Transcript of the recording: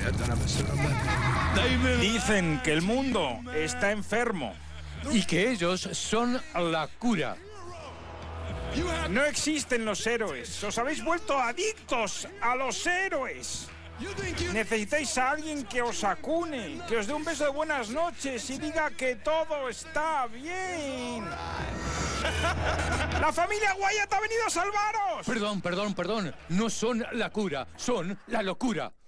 Dicen que el mundo está enfermo. Y que ellos son la cura. No existen los héroes. Os habéis vuelto adictos a los héroes. Necesitáis a alguien que os acune, que os dé un beso de buenas noches y diga que todo está bien. ¡La familia Wyatt ha venido a salvaros! Perdón. No son la cura, son la locura.